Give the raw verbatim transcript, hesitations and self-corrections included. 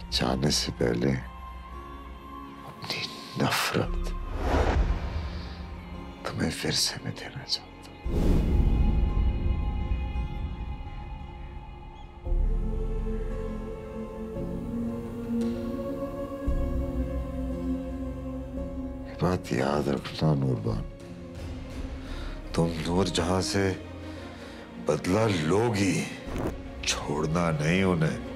जाने से पहले अपनी नफरत तुम्हें फिर से मैं देना चाहता हूं। बात याद रखना नूरबान, तुम नूरजहां से बदला लोगी, छोड़ना नहीं उन्हें।